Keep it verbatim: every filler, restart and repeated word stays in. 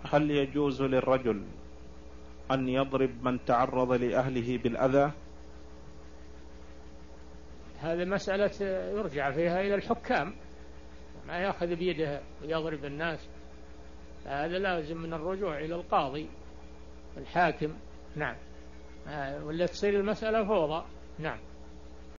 هل يجوز للرجل أن يضرب من تعرض لأهله بالأذى؟ هذه مسألة يرجع فيها إلى الحكام، ما يأخذ بيده ويضرب الناس، هذا لازم من الرجوع إلى القاضي الحاكم. نعم، ولا تصير المسألة فوضى. نعم.